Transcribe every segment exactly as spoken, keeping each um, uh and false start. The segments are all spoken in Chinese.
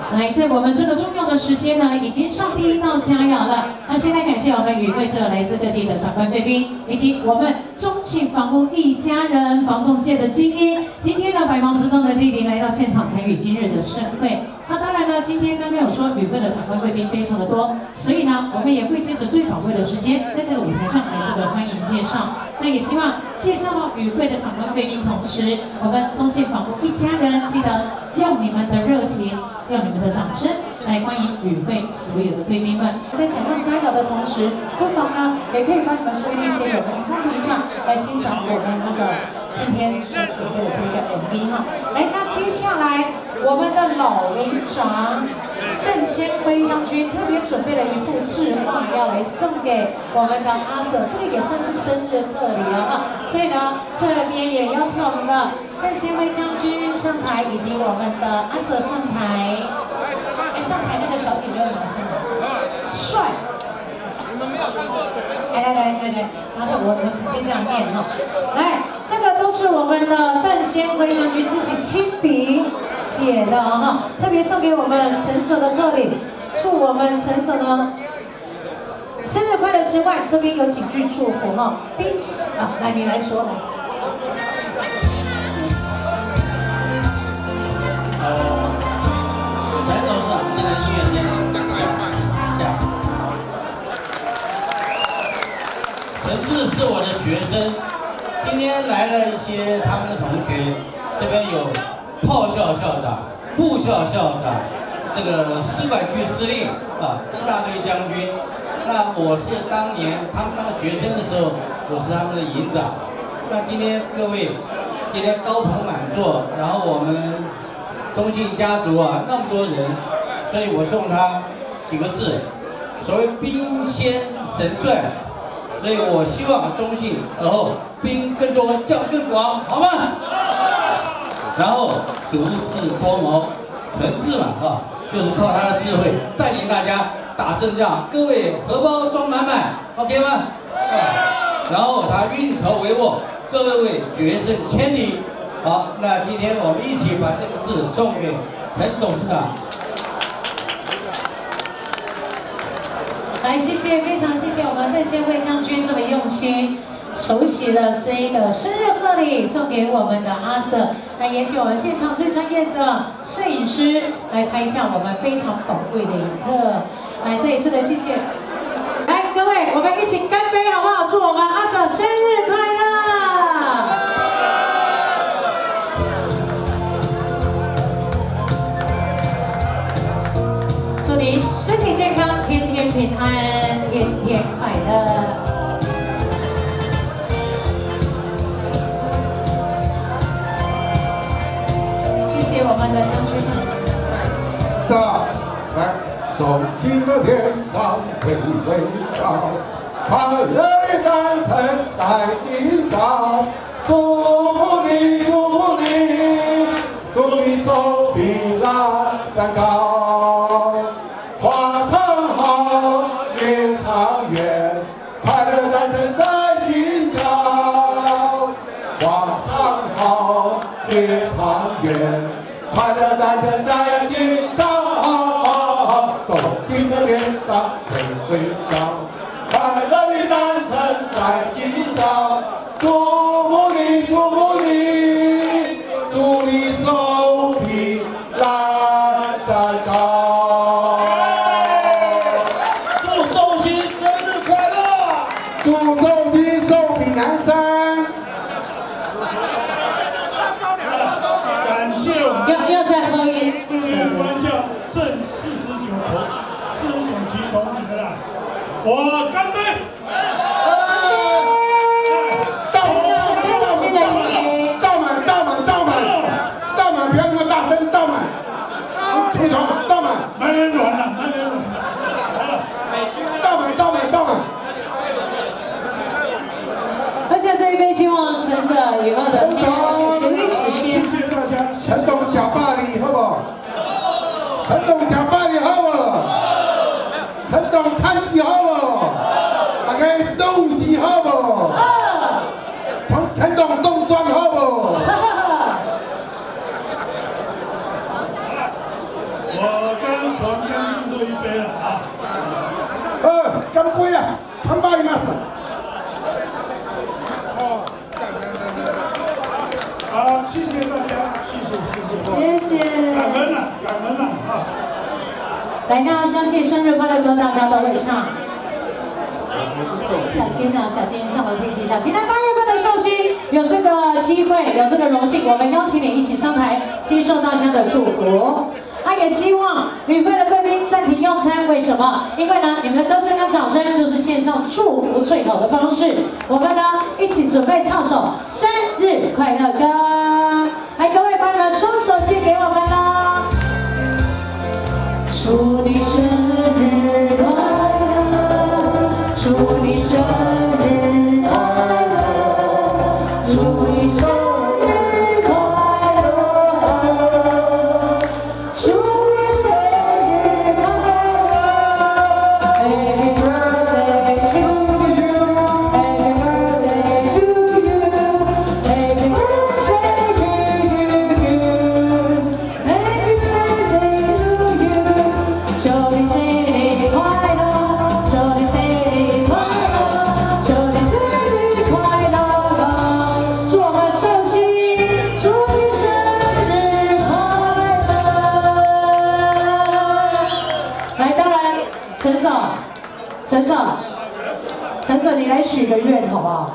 来，在我们这个重要的时间呢，已经上第一道佳肴了。那现在感谢我们与会社来自各地的长官贵宾，以及我们中信房屋一家人房仲界的精英。今天呢，百忙之中的莅临来到现场参与今日的盛会。那当然呢，今天刚刚有说与会的长官贵宾非常的多，所以呢，我们也会借着最宝贵的时间，在这个舞台上来这个欢迎介绍。那也希望介绍到与会的长官贵宾同时，我们中信房屋一家人记得用你们的热情。 用你们的掌声来欢迎与会所有的贵宾们。在享用佳肴的同时，不妨呢也可以帮你们出一些有的荧光一下，来欣赏我们那个今天所准备的这个 M V 哈。来，那接下来我们的老营长邓先辉将军特别准备了一部字画，要来送给我们的阿 Sir， 这个也算是生日贺礼了哈。所以呢，这边也邀请我们的 邓先辉将军上台，以及我们的阿 Sir 上台。哎，上台那个小姐姐拿下来，帅！你们没有看过？哎，来来来来，拿着我我直接这样念哈。来，这个都是我们的邓先辉将军自己亲笔写的哈，特别送给我们陈 Sir 的贺礼，祝我们陈 Sir 呢生日快乐之外，这边有几句祝福哈。冰啊，来你来说来。 全都是那个音乐间这样。陈志是我的学生，今天来了一些他们的同学，这边有炮校校长、步校校长，这个师管区司令啊，一大堆将军。那我是当年他们当学生的时候，我是他们的营长。那今天各位，今天高朋满座，然后我们 中信家族啊，那么多人，所以我送他几个字，所谓兵先神帅，所以我希望中信而后兵更多，将更广，好吗？然后主智多谋，陈志嘛，哈，就是靠他的智慧带领大家打胜仗，各位荷包装满满 ，OK 吗？然后他运筹帷幄，各位决胜千里。 好，那今天我们一起把这个字送给陈董事长。 来，谢谢，非常谢谢我们邓先辉将军这么用心手写的这一个生日贺礼，送给我们的阿 Sir。那也请我们现场最专业的摄影师来拍下我们非常宝贵的一刻。来，这一次的谢谢。来，各位，我们一起干杯好不好？祝我们阿 Sir 生日快乐！ 你身体健康，天天平安，天天快乐。谢谢我们的将军们。 走，来，手心的天上微微笑，快乐战胜在今朝。祝你，祝你，祝你手比蓝山高。 花长好，月长圆，快乐战胜在今朝。花长好，月长圆，快乐战胜在今朝。手心的脸上微微笑，快乐的战胜在今朝。祝福你，祝福你，祝你手比蓝山高。 祝寿金寿比南山。 感谢我们要要再喝一日官校正四十九头，四十九级头你们啦，我干杯！ 倒满倒满倒满倒满倒满，不要那么大声，倒满，清楚，倒满。 蛮人软了，蛮人软。好了， 倒满倒满倒满。 而且这一杯希望陈 Sir 以后的新年如意实现。 谢谢大家。 陈董假巴黎好不好？陈董假巴黎好不好？陈董参与好不好？大家动机好不好？陈陈董动双好不好？ 我了啊。 呃，干杯啊！干杯嘛是。 哦，好，谢谢大家，谢谢谢谢。 谢谢。 感恩了，感恩了啊！ 来，那相信生日快乐歌大家都会唱。小新呢？小新上楼梯，请小新。那八月份的寿星有这个机会，有这个荣幸，我们邀请你一起上台接受大家的祝福。他也希望与会的贵宾暂停用餐，为什么？因为呢，你们的歌声跟掌声就是献上祝福最好的方式。我们呢，一起准备唱首生日快乐歌。来，各位把你们双手借给我们啦！祝你生日快乐，祝你生日快乐，祝你生日快乐，祝你生日快乐 ，Happy birthday to you，Happy birthday to you，Happy birthday to you，Happy birthday to you，祝你生日快乐，祝你生日快乐，祝你生日快乐，祝我们寿星，祝你生日快乐。来，当然，陈嫂，陈嫂，陈嫂，你来许个愿好不好？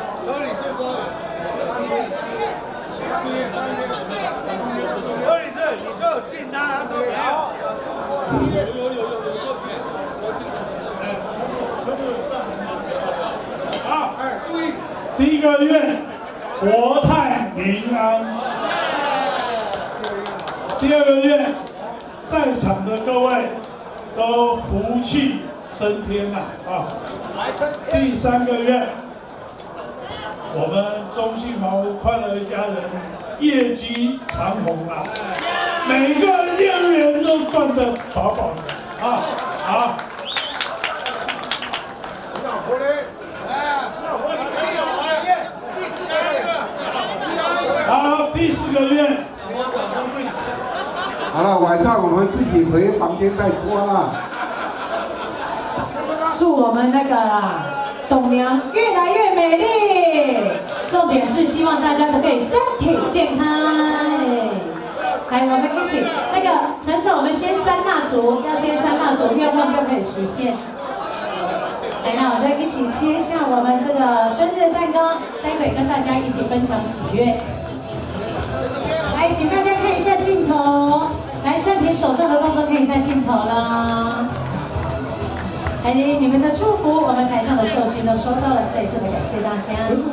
所以这你就进他，他说没有。有有有有有做进，我进。 哎，全部全部有上来吗？好， 哎，注意， 第一个愿，国泰民安。第二个愿，在场的各位都福气升天呐啊！第三个愿，我们中信房屋快乐一家人业绩长虹啊，每个业务员都赚得饱饱的啊！好。 老婆嘞？哎，老婆你没有哎，第四个愿， 好，第四个愿。 好了，晚上我们自己回房间再说啦。 祝我们那个啦，董娘越来越美丽。重点是希望大家都可以身体健康。来，我们一起那个陈婶，我们先扇蜡烛，要先扇蜡烛，愿望就可以实现。来，那我们再一起切下我们这个生日蛋糕，待会跟大家一起分享喜悦。来，请大家看一下镜头，来暂停手上的动作，看一下镜头啦。哎，你们的祝福，我们台上的寿星都收到了，再一次的感谢大家。谢谢。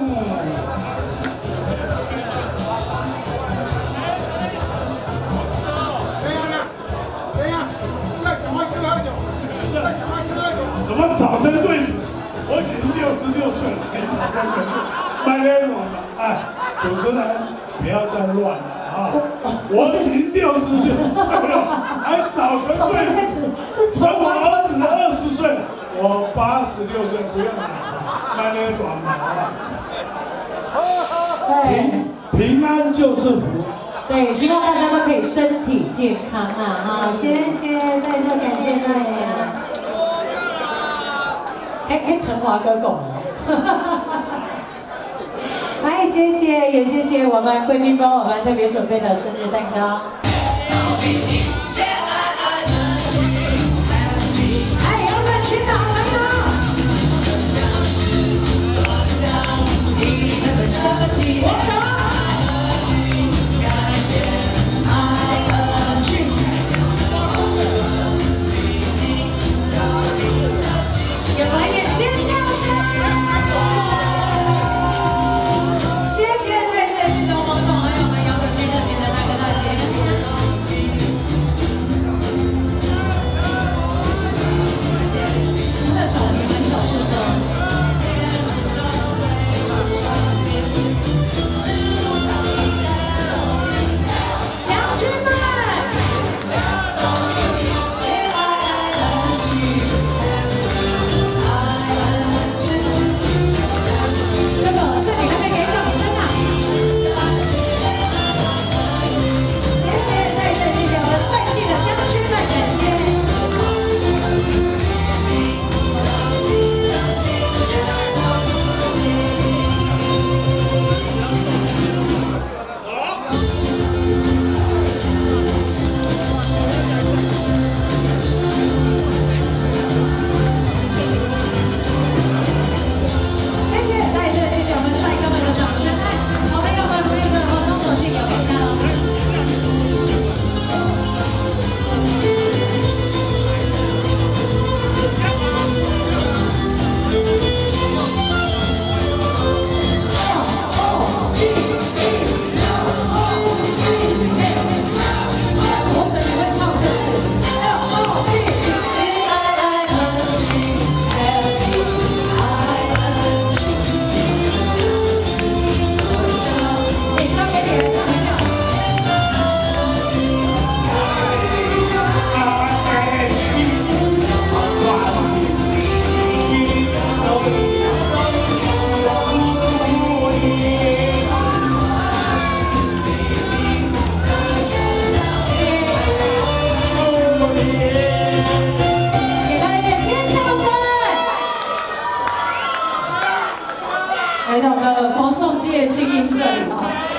等一下，再讲话就喝酒，再讲话就喝酒。 什么早生贵子？我已经六十六岁了，还早生贵子，卖那种了。哎，主持人不要再乱了啊！我已经六十六岁了，还早生贵子。等我儿子二十岁，我八十六岁，不用了，卖那种了啊！平平安就是福。 对，希望大家都可以身体健康啊！好，谢谢，在这感谢大家。哎哎，陈华哥拱了。哎，谢谢，也谢谢我们贵宾帮我们特别准备的生日蛋糕。哎，我们群岛朋友。我走。也来点尖叫声！谢谢谢谢听众朋友们，还有我们摇滚区热情的那个大姐们。 来到我们的黄仲介精英这里啊。